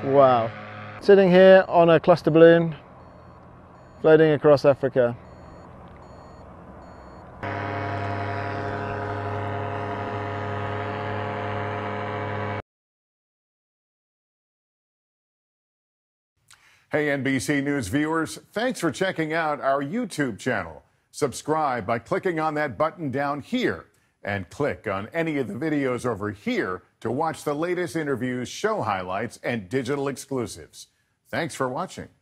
Wow. Sitting here on a cluster balloon, floating across Africa. Hey, NBC News viewers, thanks for checking out our YouTube channel. Subscribe by clicking on that button down here and click on any of the videos over here to watch the latest interviews, show highlights, and digital exclusives. Thanks for watching.